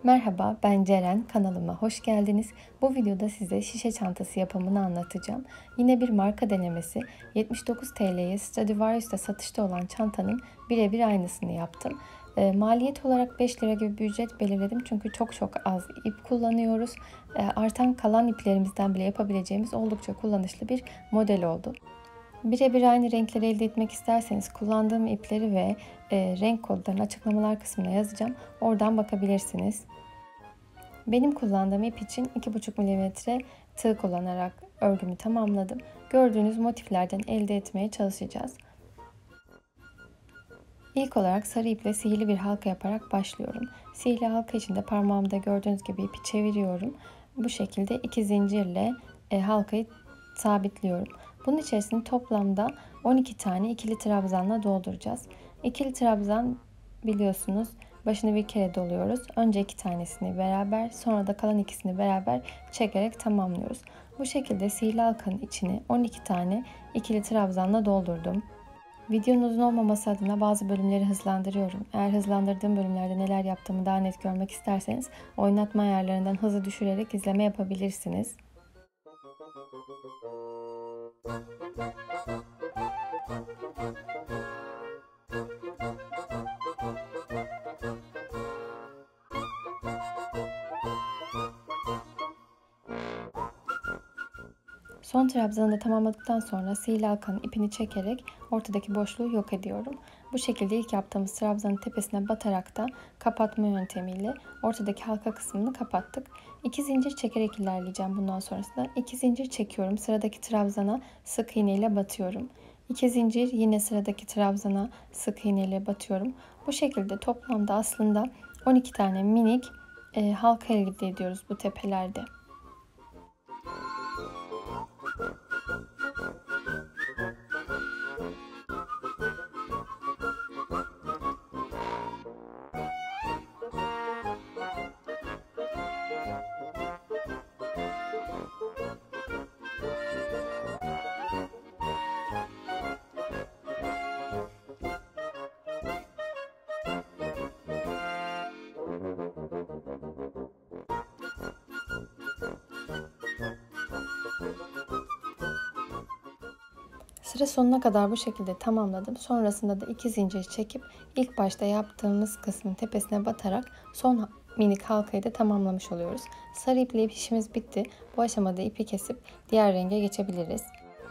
Merhaba, ben Ceren. Kanalıma hoş geldiniz. Bu videoda size şişe çantası yapımını anlatacağım. Yine bir marka denemesi. 79 TL'ye Stradivarius'ta satışta olan çantanın birebir aynısını yaptım. Maliyet olarak 5 lira gibi bir ücret belirledim. Çünkü çok az ip kullanıyoruz. Artan kalan iplerimizden bile yapabileceğimiz oldukça kullanışlı bir model oldu. Birebir aynı renkleri elde etmek isterseniz kullandığım ipleri ve renk kodlarını açıklamalar kısmına yazacağım. Oradan bakabilirsiniz. Benim kullandığım ip için 2,5 mm tığ kullanarak örgümü tamamladım. Gördüğünüz motiflerden elde etmeye çalışacağız. İlk olarak sarı iple sihirli bir halka yaparak başlıyorum. Sihirli halka için de parmağımda gördüğünüz gibi ipi çeviriyorum. Bu şekilde 2 zincirle halkayı sabitliyorum. Bunun içerisinde toplamda 12 tane ikili trabzanla dolduracağız. İkili trabzan biliyorsunuz başını bir kere doluyoruz. Önce 2 tanesini beraber, sonra da kalan ikisini beraber çekerek tamamlıyoruz. Bu şekilde sihirli halkanın içini 12 tane ikili trabzanla doldurdum. Videonun uzun olmaması adına bazı bölümleri hızlandırıyorum. Eğer hızlandırdığım bölümlerde neler yaptığımı daha net görmek isterseniz oynatma ayarlarından hızı düşürerek izleme yapabilirsiniz. Son trabzanı da tamamladıktan sonra sihirli halkanın ipini çekerek ortadaki boşluğu yok ediyorum. Bu şekilde ilk yaptığımız trabzanın tepesine batarak da kapatma yöntemiyle ortadaki halka kısmını kapattık. 2 zincir çekerek ilerleyeceğim bundan sonrasında. 2 zincir çekiyorum. Sıradaki trabzana sık iğne ile batıyorum. 2 zincir yine sıradaki trabzana sık iğne ile batıyorum. Bu şekilde toplamda aslında 12 tane minik halka elde ediyoruz bu tepelerde. Sıra sonuna kadar bu şekilde tamamladım. Sonrasında da 2 zincir çekip ilk başta yaptığımız kısmın tepesine batarak son minik halkayı da tamamlamış oluyoruz. Sarı iple işimiz bitti. Bu aşamada ipi kesip diğer renge geçebiliriz.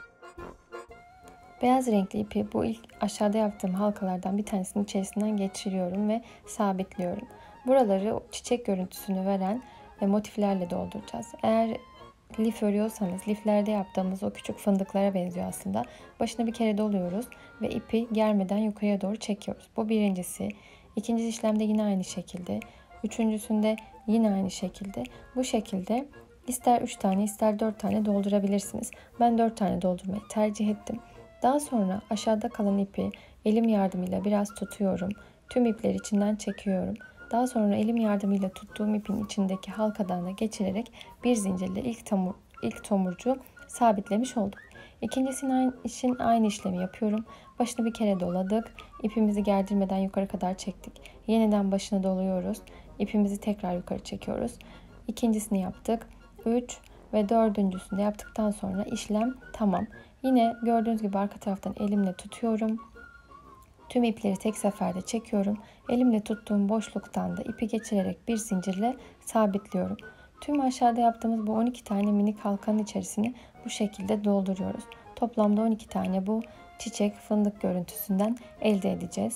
Beyaz renkli ipi bu ilk aşağıda yaptığım halkalardan bir tanesinin içerisinden geçiriyorum ve sabitliyorum. Buraları çiçek görüntüsünü veren motiflerle dolduracağız. Eğer lif örüyorsanız liflerde yaptığımız o küçük fındıklara benziyor aslında. Başına bir kere doluyoruz ve ipi germeden yukarıya doğru çekiyoruz. Bu birincisi. İkinci işlemde yine aynı şekilde. Üçüncüsünde yine aynı şekilde. Bu şekilde ister 3 tane ister 4 tane doldurabilirsiniz. Ben 4 tane doldurmayı tercih ettim. Daha sonra aşağıda kalan ipi elim yardımıyla biraz tutuyorum. Tüm ipleri içinden çekiyorum. Daha sonra elim yardımıyla tuttuğum ipin içindeki halkadan da geçirerek bir zincirle ilk tomurcuğu sabitlemiş oldum. İkincisinin için aynı işlemi yapıyorum. Başını bir kere doladık. İpimizi gerdirmeden yukarı kadar çektik. Yeniden başını doluyoruz. İpimizi tekrar yukarı çekiyoruz. İkincisini yaptık. 3 ve dördüncüsünü de yaptıktan sonra işlem tamam. Yine gördüğünüz gibi arka taraftan elimle tutuyorum. Tüm ipleri tek seferde çekiyorum. Elimle tuttuğum boşluktan da ipi geçirerek bir zincirle sabitliyorum. Tüm aşağıda yaptığımız bu 12 tane minik halkanın içerisini bu şekilde dolduruyoruz. Toplamda 12 tane bu çiçek fındık görüntüsünden elde edeceğiz.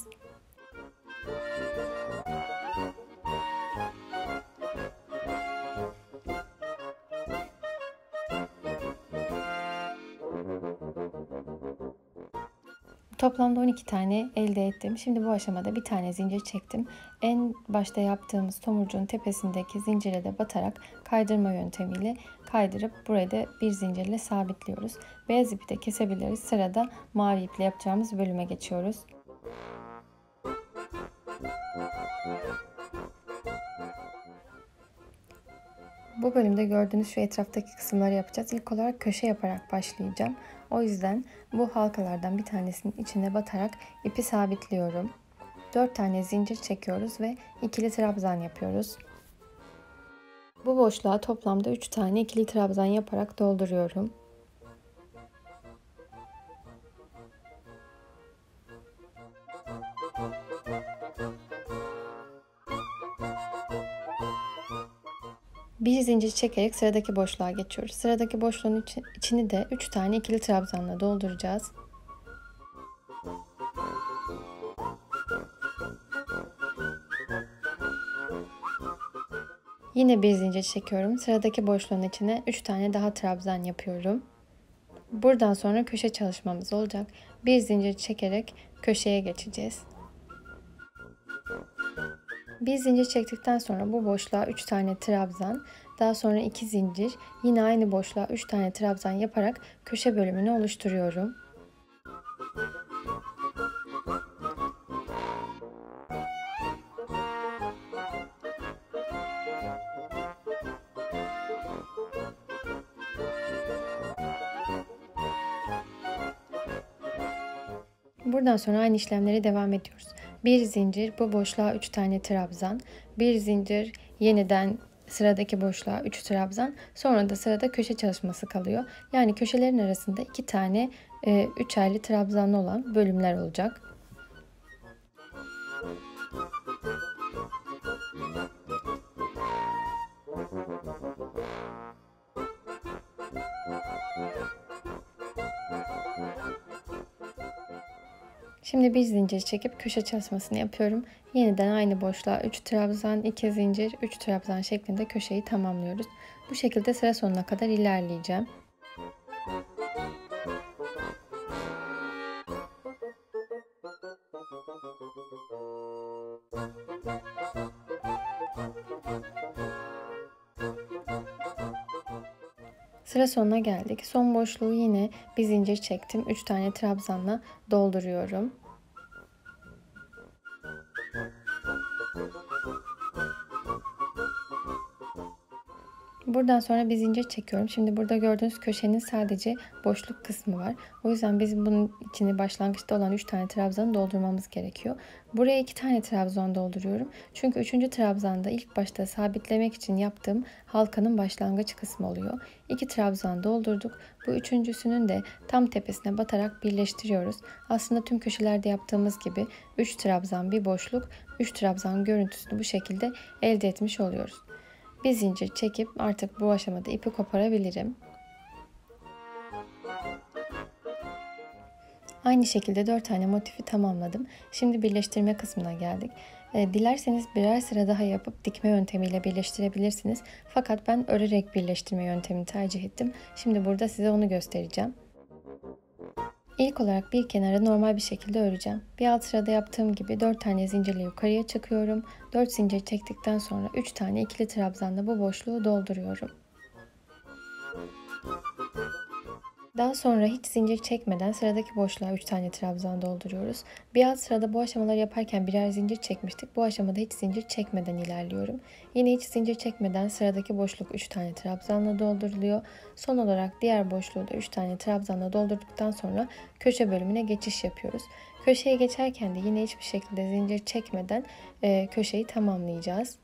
Toplamda 12 tane elde ettim. Şimdi bu aşamada bir tane zincir çektim. En başta yaptığımız tomurcuğun tepesindeki zincire de batarak kaydırma yöntemiyle kaydırıp buraya da bir zincirle sabitliyoruz. Beyaz ipi de kesebiliriz. Sırada mavi iple yapacağımız bölüme geçiyoruz. Bu bölümde gördüğünüz şu etraftaki kısımları yapacağız. İlk olarak köşe yaparak başlayacağım. O yüzden bu halkalardan bir tanesinin içine batarak ipi sabitliyorum. 4 tane zincir çekiyoruz ve ikili trabzan yapıyoruz. Bu boşluğa toplamda 3 tane ikili trabzan yaparak dolduruyorum. Bir zincir çekerek sıradaki boşluğa geçiyoruz. Sıradaki boşluğun içini de 3 tane ikili trabzanla dolduracağız. Yine bir zincir çekiyorum. Sıradaki boşluğun içine 3 tane daha trabzan yapıyorum. Buradan sonra köşe çalışmamız olacak. Bir zincir çekerek köşeye geçeceğiz. Bir zincir çektikten sonra bu boşluğa 3 tane trabzan, daha sonra 2 zincir, yine aynı boşluğa 3 tane trabzan yaparak köşe bölümünü oluşturuyorum. Buradan sonra aynı işlemleri devam ediyoruz. Bir zincir, bu boşluğa 3 tane trabzan, bir zincir, yeniden sıradaki boşluğa 3 trabzan, sonra da sırada köşe çalışması kalıyor. Yani köşelerin arasında 2 tane üçerli trabzanlı olan bölümler olacak. Şimdi bir zincir çekip köşe çalışmasını yapıyorum. Yeniden aynı boşluğa 3 trabzan, 2 zincir, 3 trabzan şeklinde köşeyi tamamlıyoruz. Bu şekilde sıra sonuna kadar ilerleyeceğim. Sıra sonuna geldik. Son boşluğu yine bir zincir çektim. 3 tane trabzanla dolduruyorum. Buradan sonra bir zincir çekiyorum. Şimdi burada gördüğünüz köşenin sadece boşluk kısmı var. O yüzden bizim bunun içini başlangıçta olan 3 tane trabzanı doldurmamız gerekiyor. Buraya 2 tane trabzan dolduruyorum. Çünkü 3. trabzanda ilk başta sabitlemek için yaptığım halkanın başlangıç kısmı oluyor. 2 trabzan doldurduk. Bu üçüncüsünün de tam tepesine batarak birleştiriyoruz. Aslında tüm köşelerde yaptığımız gibi 3 trabzan bir boşluk, 3 trabzan görüntüsünü bu şekilde elde etmiş oluyoruz. Bir zincir çekip artık bu aşamada ipi koparabilirim. Aynı şekilde 4 tane motifi tamamladım. Şimdi birleştirme kısmına geldik. Dilerseniz birer sıra daha yapıp dikme yöntemiyle birleştirebilirsiniz. Fakat ben örerek birleştirme yöntemini tercih ettim. Şimdi burada size onu göstereceğim. İlk olarak bir kenarı normal bir şekilde öreceğim. Bir alt sırada yaptığım gibi 4 tane zincirle yukarıya çıkıyorum. 4 zincir çektikten sonra 3 tane ikili trabzanla bu boşluğu dolduruyorum. Daha sonra hiç zincir çekmeden sıradaki boşluğa 3 tane trabzan dolduruyoruz. Bir alt sırada bu aşamaları yaparken birer zincir çekmiştik. Bu aşamada hiç zincir çekmeden ilerliyorum. Yine hiç zincir çekmeden sıradaki boşluk 3 tane trabzanla dolduruluyor. Son olarak diğer boşluğu da 3 tane trabzanla doldurduktan sonra köşe bölümüne geçiş yapıyoruz. Köşeye geçerken de yine hiçbir şekilde zincir çekmeden köşeyi tamamlayacağız.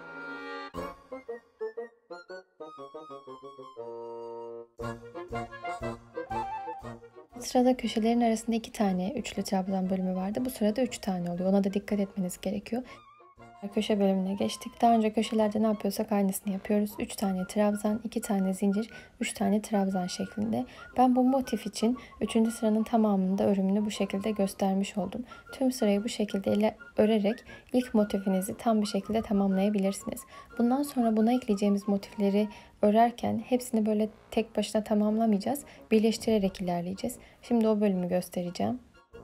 Sırada köşelerin arasında 2 tane üçlü trabzan bölümü vardı. Bu sırada 3 tane oluyor. Ona da dikkat etmeniz gerekiyor. Köşe bölümüne geçtik. Daha önce köşelerde ne yapıyorsak aynısını yapıyoruz. 3 tane trabzan, 2 tane zincir, 3 tane trabzan şeklinde. Ben bu motif için 3. sıranın tamamında örümünü bu şekilde göstermiş oldum. Tüm sırayı bu şekilde örerek ilk motifinizi tam bir şekilde tamamlayabilirsiniz. Bundan sonra buna ekleyeceğimiz motifleri örerken hepsini böyle tek başına tamamlamayacağız. Birleştirerek ilerleyeceğiz. Şimdi o bölümü göstereceğim.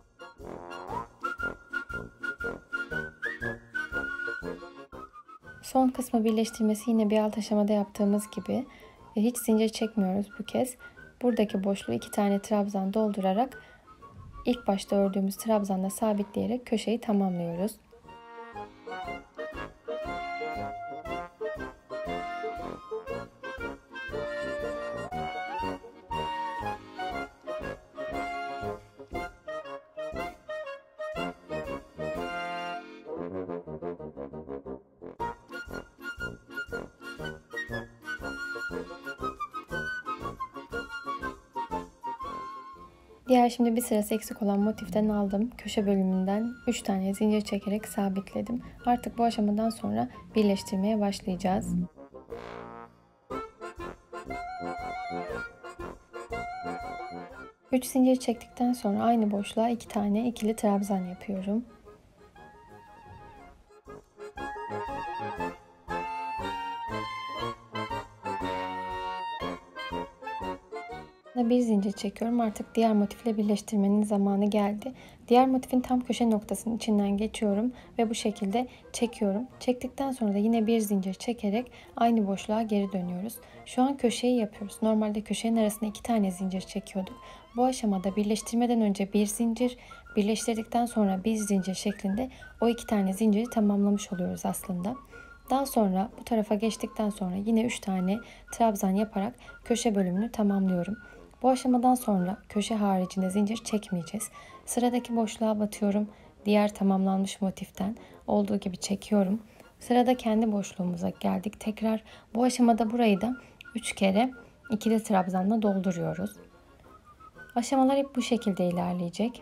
Son kısmı birleştirmesi yine bir alt aşamada yaptığımız gibi hiç zincir çekmiyoruz bu kez. Buradaki boşluğu 2 tane trabzan doldurarak ilk başta ördüğümüz trabzanla sabitleyerek köşeyi tamamlıyoruz. Diğer şimdi bir sırası eksik olan motiften aldım. Köşe bölümünden 3 tane zincir çekerek sabitledim. Artık bu aşamadan sonra birleştirmeye başlayacağız. Üç zincir çektikten sonra aynı boşluğa 2 tane ikili trabzan yapıyorum. Bir zincir çekiyorum. Artık diğer motifle birleştirmenin zamanı geldi. Diğer motifin tam köşe noktasının içinden geçiyorum ve bu şekilde çekiyorum. Çektikten sonra da yine bir zincir çekerek aynı boşluğa geri dönüyoruz. Şu an köşeyi yapıyoruz. Normalde köşenin arasına 2 tane zincir çekiyorduk. Bu aşamada birleştirmeden önce bir zincir, birleştirdikten sonra bir zincir şeklinde o 2 tane zinciri tamamlamış oluyoruz aslında. Daha sonra bu tarafa geçtikten sonra yine 3 tane trabzan yaparak köşe bölümünü tamamlıyorum. Bu aşamadan sonra köşe haricinde zincir çekmeyeceğiz. Sıradaki boşluğa batıyorum. Diğer tamamlanmış motiften olduğu gibi çekiyorum. Sırada kendi boşluğumuza geldik. Tekrar bu aşamada burayı da 3 kere ikili trabzanla dolduruyoruz. Aşamalar hep bu şekilde ilerleyecek.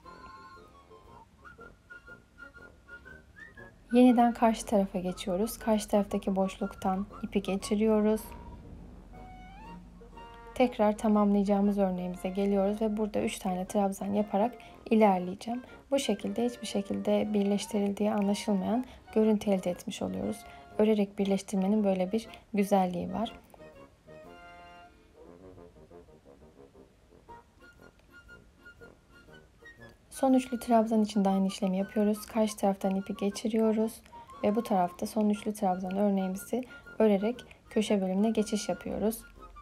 Yeniden karşı tarafa geçiyoruz. Karşı taraftaki boşluktan ipi geçiriyoruz. Tekrar tamamlayacağımız örneğimize geliyoruz ve burada 3 tane trabzan yaparak ilerleyeceğim. Bu şekilde hiçbir şekilde birleştirildiği anlaşılmayan görüntü elde etmiş oluyoruz. Örerek birleştirmenin böyle bir güzelliği var. Son üçlü trabzan için de aynı işlemi yapıyoruz. Karşı taraftan ipi geçiriyoruz ve bu tarafta son üçlü trabzan örneğimizi örerek köşe bölümüne geçiş yapıyoruz.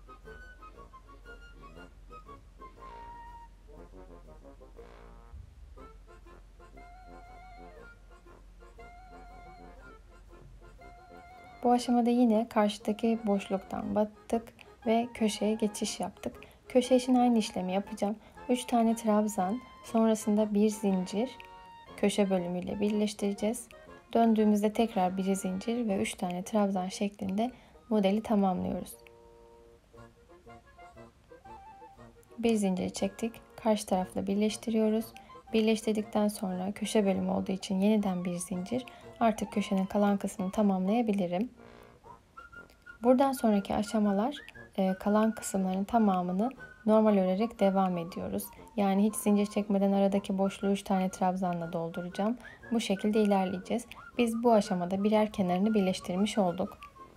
Bu aşamada yine karşıdaki boşluktan battık ve köşeye geçiş yaptık. Köşe için aynı işlemi yapacağım. 3 tane trabzan, sonrasında bir zincir köşe bölümüyle birleştireceğiz. Döndüğümüzde tekrar bir zincir ve 3 tane trabzan şeklinde modeli tamamlıyoruz. Bir zincir çektik. Karşı tarafla birleştiriyoruz. Birleştirdikten sonra köşe bölümü olduğu için yeniden bir zincir. Artık köşenin kalan kısmını tamamlayabilirim. Buradan sonraki aşamalar kalan kısımların tamamını normal örerek devam ediyoruz. Yani hiç zincir çekmeden aradaki boşluğu 3 tane trabzanla dolduracağım. Bu şekilde ilerleyeceğiz. Biz bu aşamada birer kenarını birleştirmiş olduk.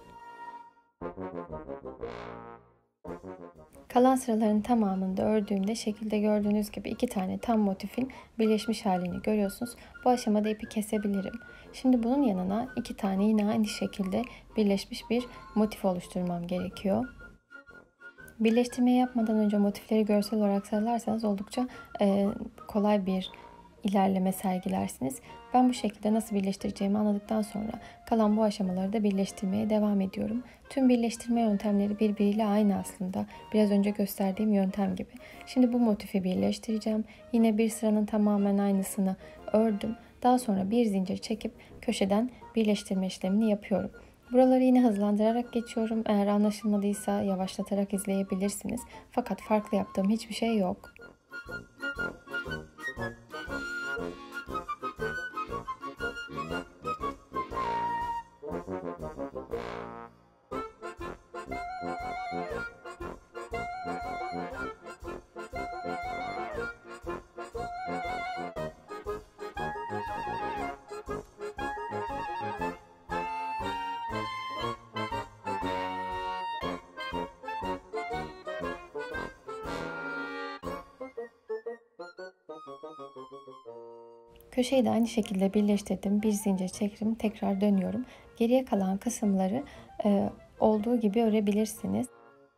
Kalan sıraların tamamını da ördüğümde şekilde gördüğünüz gibi 2 tane tam motifin birleşmiş halini görüyorsunuz. Bu aşamada ipi kesebilirim. Şimdi bunun yanına 2 tane yine aynı şekilde birleşmiş bir motif oluşturmam gerekiyor. Birleştirmeyi yapmadan önce motifleri görsel olarak sıralarsanız oldukça kolay bir ilerleme sergilersiniz. Ben bu şekilde nasıl birleştireceğimi anladıktan sonra kalan bu aşamaları da birleştirmeye devam ediyorum. Tüm birleştirme yöntemleri birbiriyle aynı aslında. Biraz önce gösterdiğim yöntem gibi. Şimdi bu motifi birleştireceğim. Yine bir sıranın tamamen aynısını ördüm. Daha sonra bir zincir çekip köşeden birleştirme işlemini yapıyorum. Buraları yine hızlandırarak geçiyorum. Eğer anlaşılmadıysa yavaşlatarak izleyebilirsiniz. Fakat farklı yaptığım hiçbir şey yok. Köşeyi de aynı şekilde birleştirdim. Bir zincir çektim. Tekrar dönüyorum. Geriye kalan kısımları olduğu gibi örebilirsiniz.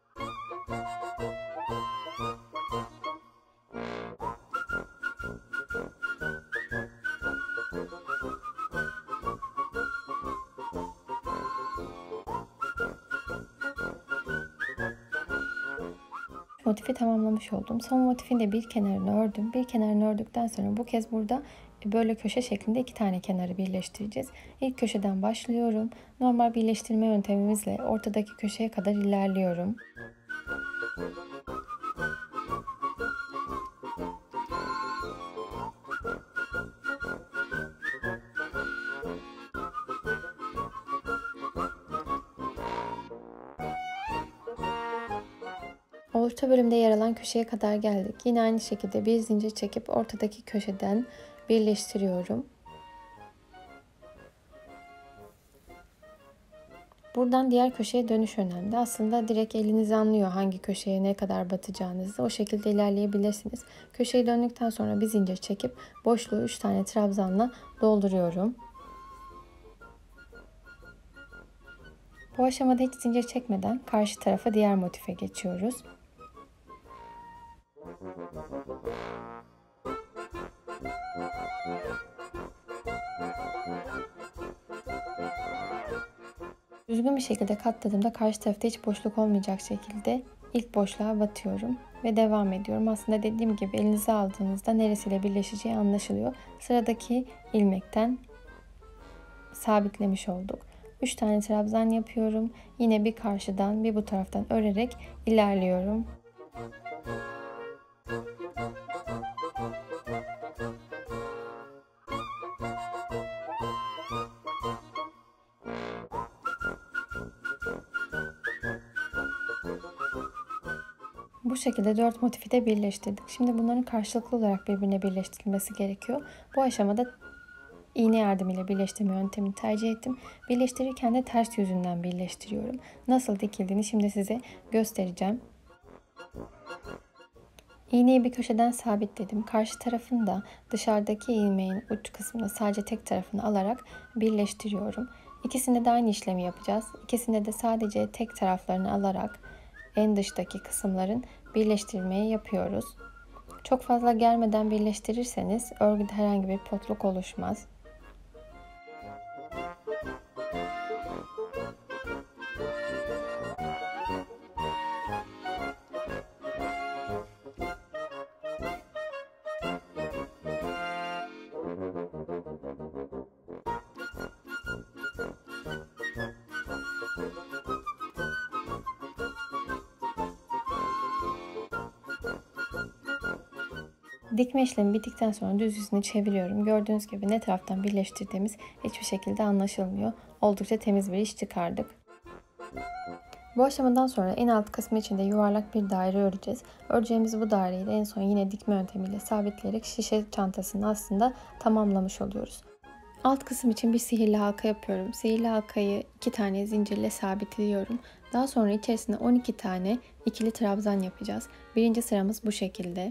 Motifi tamamlamış oldum. Son motifin de bir kenarını ördüm. Bir kenarını ördükten sonra bu kez burada böyle köşe şeklinde 2 tane kenarı birleştireceğiz. İlk köşeden başlıyorum. Normal birleştirme yöntemimizle ortadaki köşeye kadar ilerliyorum. Orta bölümde yer alan köşeye kadar geldik. Yine aynı şekilde bir zincir çekip ortadaki köşeden birleştiriyorum. Buradan diğer köşeye dönüş önemli. Aslında direkt eliniz anlıyor hangi köşeye ne kadar batacağınızı. O şekilde ilerleyebilirsiniz. Köşeyi döndükten sonra bir zincir çekip boşluğu 3 tane trabzanla dolduruyorum. Bu aşamada hiç zincir çekmeden karşı tarafa diğer motife geçiyoruz. Düzgün bir şekilde katladığımda karşı tarafta hiç boşluk olmayacak şekilde ilk boşluğa batıyorum ve devam ediyorum. Aslında dediğim gibi elinize aldığınızda neresiyle birleşeceği anlaşılıyor. Sıradaki ilmekten sabitlemiş olduk. 3 tane trabzan yapıyorum. Yine bir karşıdan bir bu taraftan örerek ilerliyorum. Bu şekilde 4 motifi de birleştirdik. Şimdi bunların karşılıklı olarak birbirine birleştirilmesi gerekiyor. Bu aşamada iğne yardımıyla birleştirme yöntemini tercih ettim. Birleştirirken de ters yüzünden birleştiriyorum. Nasıl dikildiğini şimdi size göstereceğim. İğneyi bir köşeden sabitledim. Karşı tarafını da dışarıdaki ilmeğin uç kısmını sadece tek tarafını alarak birleştiriyorum. İkisinde de aynı işlemi yapacağız. İkisinde de sadece tek taraflarını alarak en dıştaki kısımların birleştirmeyi yapıyoruz. Çok fazla germeden birleştirirseniz örgüde herhangi bir potluk oluşmaz. Dikme işlemi bittikten sonra düz yüzünü çeviriyorum. Gördüğünüz gibi ne taraftan birleştirdiğimiz hiçbir şekilde anlaşılmıyor. Oldukça temiz bir iş çıkardık. Bu aşamadan sonra en alt kısmı için de yuvarlak bir daire öreceğiz. Öreceğimiz bu daireyi de en son yine dikme yöntemiyle sabitleyerek şişe çantasını aslında tamamlamış oluyoruz. Alt kısım için bir sihirli halka yapıyorum. Sihirli halkayı 2 tane zincirle sabitliyorum. Daha sonra içerisine 12 tane ikili trabzan yapacağız. Birinci sıramız bu şekilde.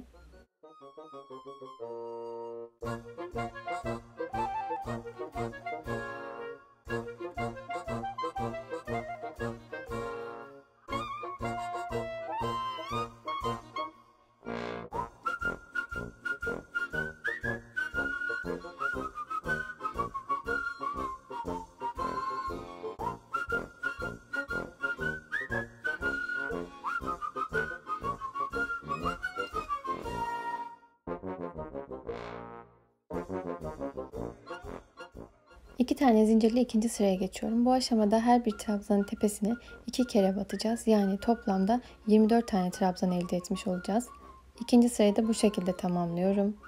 İki tane zincirli ikinci sıraya geçiyorum. Bu aşamada her bir trabzanın tepesine 2 kere batacağız. Yani toplamda 24 tane trabzan elde etmiş olacağız. İkinci sırayı da bu şekilde tamamlıyorum.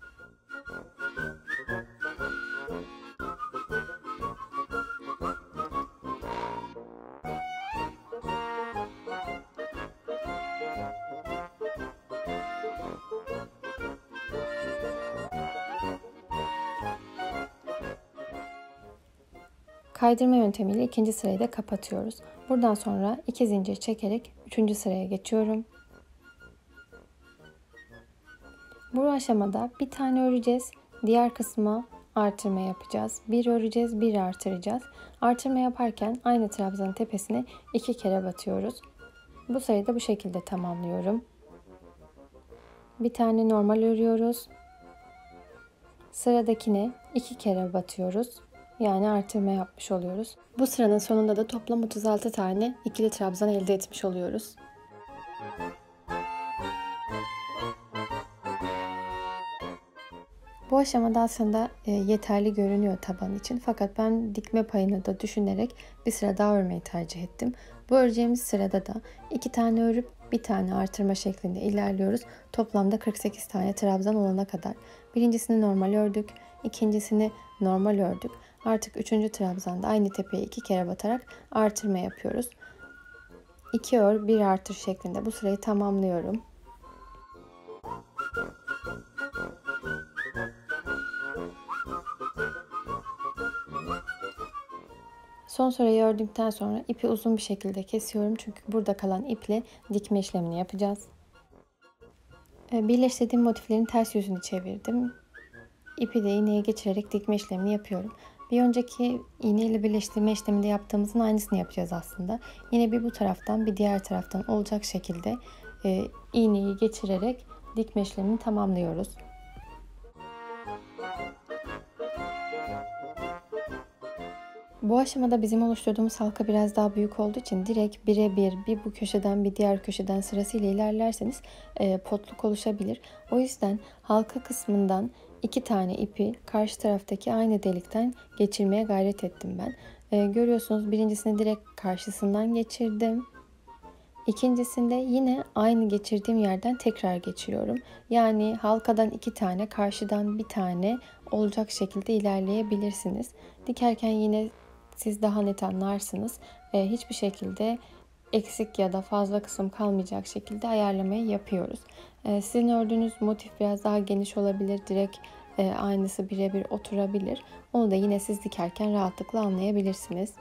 Kaydırma yöntemiyle ikinci sırayı da kapatıyoruz. Buradan sonra 2 zincir çekerek 3. sıraya geçiyorum. Bu aşamada bir tane öreceğiz. Diğer kısma artırma yapacağız. Bir öreceğiz, bir artıracağız. Artırma yaparken aynı trabzanın tepesine 2 kere batıyoruz. Bu sırayı da bu şekilde tamamlıyorum. Bir tane normal örüyoruz. Sıradakine 2 kere batıyoruz. Yani artırma yapmış oluyoruz. Bu sıranın sonunda da toplam 36 tane ikili trabzan elde etmiş oluyoruz. Bu aşamada aslında yeterli görünüyor taban için. Fakat ben dikme payını da düşünerek bir sıra daha örmeyi tercih ettim. Bu öreceğimiz sırada da 2 tane örüp bir tane artırma şeklinde ilerliyoruz. Toplamda 48 tane trabzan olana kadar. Birincisini normal ördük. İkincisini normal ördük. Artık 3. trabzanda aynı tepeye 2 kere batarak artırma yapıyoruz. 2 ör 1 artır şeklinde bu sırayı tamamlıyorum. Son sırayı ördükten sonra ipi uzun bir şekilde kesiyorum. Çünkü burada kalan iple dikme işlemini yapacağız. Birleştirdiğim motiflerin ters yüzünü çevirdim. İpi de iğneye geçirerek dikme işlemini yapıyorum. Bir önceki iğne ile birleştirme işleminde yaptığımızın aynısını yapacağız aslında. Yine bir bu taraftan bir diğer taraftan olacak şekilde iğneyi geçirerek dikme işlemini tamamlıyoruz. Bu aşamada bizim oluşturduğumuz halka biraz daha büyük olduğu için direkt birebir bir bu köşeden bir diğer köşeden sırasıyla ilerlerseniz potluk oluşabilir. O yüzden halka kısmından 2 tane ipi karşı taraftaki aynı delikten geçirmeye gayret ettim ben. Görüyorsunuz birincisini direkt karşısından geçirdim. İkincisinde yine aynı geçirdiğim yerden tekrar geçiriyorum. Yani halkadan 2 tane, karşıdan bir tane olacak şekilde ilerleyebilirsiniz. Dikerken yine siz daha net anlarsınız. Hiçbir şekilde eksik ya da fazla kısım kalmayacak şekilde ayarlamayı yapıyoruz. Sizin ördüğünüz motif biraz daha geniş olabilir. Direkt aynısı birebir oturabilir. Onu da yine siz dikerken rahatlıkla anlayabilirsiniz.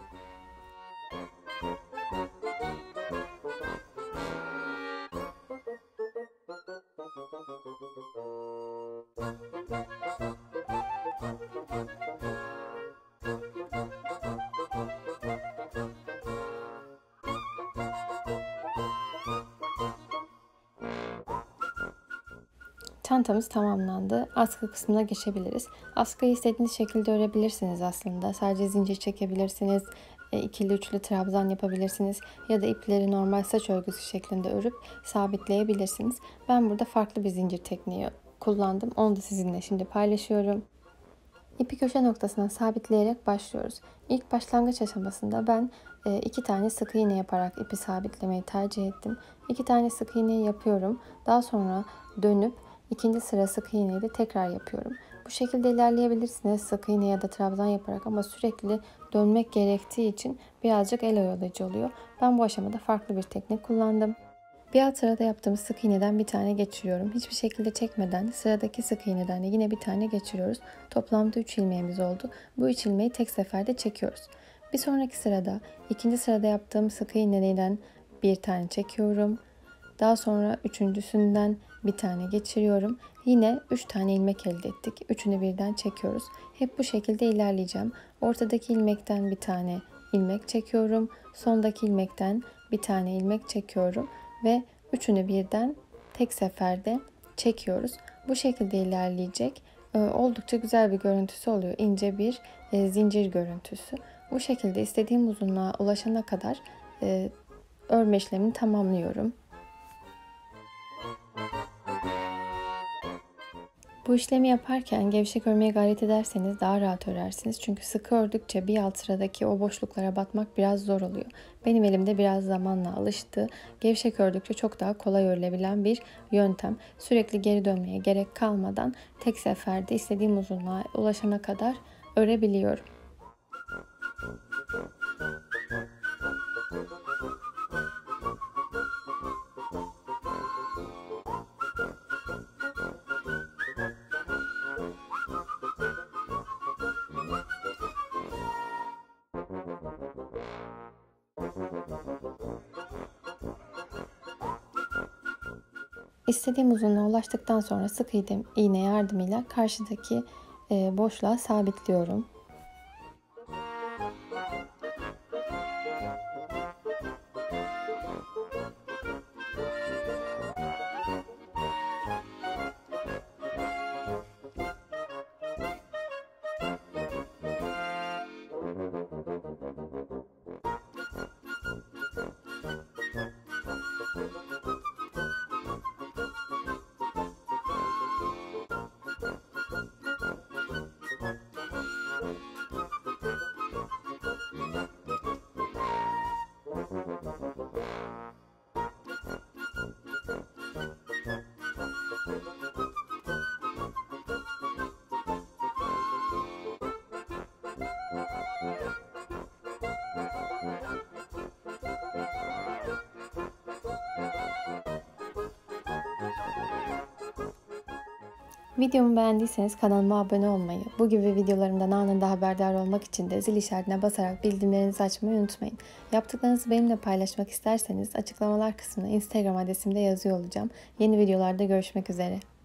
Çantamız tamamlandı. Askı kısmına geçebiliriz. Askıyı istediğiniz şekilde örebilirsiniz aslında. Sadece zincir çekebilirsiniz. İkili üçlü trabzan yapabilirsiniz. Ya da ipleri normal saç örgüsü şeklinde örüp sabitleyebilirsiniz. Ben burada farklı bir zincir tekniği kullandım. Onu da sizinle şimdi paylaşıyorum. İpi köşe noktasına sabitleyerek başlıyoruz. İlk başlangıç aşamasında ben 2 tane sık iğne yaparak ipi sabitlemeyi tercih ettim. 2 tane sık iğne yapıyorum. Daha sonra dönüp ikinci sıra sık iğneyi de tekrar yapıyorum. Bu şekilde ilerleyebilirsiniz sık iğne ya da trabzan yaparak ama sürekli dönmek gerektiği için birazcık el oyalayıcı oluyor. Ben bu aşamada farklı bir teknik kullandım. Bir alt sırada yaptığımız sık iğneden bir tane geçiriyorum. Hiçbir şekilde çekmeden sıradaki sık iğneden de yine bir tane geçiriyoruz. Toplamda 3 ilmeğimiz oldu. Bu 3 ilmeği tek seferde çekiyoruz. Bir sonraki sırada ikinci sırada yaptığım sık iğneden bir tane çekiyorum. Daha sonra üçüncüsünden bir tane geçiriyorum. Yine 3 tane ilmek elde ettik. Üçünü birden çekiyoruz. Hep bu şekilde ilerleyeceğim. Ortadaki ilmekten bir tane ilmek çekiyorum. Sondaki ilmekten bir tane ilmek çekiyorum ve üçünü birden tek seferde çekiyoruz. Bu şekilde ilerleyecek. Oldukça güzel bir görüntüsü oluyor. İnce bir zincir görüntüsü. Bu şekilde istediğim uzunluğa ulaşana kadar örme işlemini tamamlıyorum. Bu işlemi yaparken gevşek örmeye gayret ederseniz daha rahat örersiniz. Çünkü sıkı ördükçe bir alt sıradaki o boşluklara batmak biraz zor oluyor. Benim elimde biraz zamanla alıştı. Gevşek ördükçe çok daha kolay örülebilen bir yöntem. Sürekli geri dönmeye gerek kalmadan tek seferde istediğim uzunluğa ulaşana kadar örebiliyorum. İstediğim uzunluğa ulaştıktan sonra sık iğne yardımıyla karşıdaki boşluğa sabitliyorum. Videomu beğendiyseniz kanalıma abone olmayı, bu gibi videolarımdan anında haberdar olmak için de zil işaretine basarak bildirimlerinizi açmayı unutmayın. Yaptıklarınızı benimle paylaşmak isterseniz açıklamalar kısmına Instagram adresimde yazıyor olacağım. Yeni videolarda görüşmek üzere.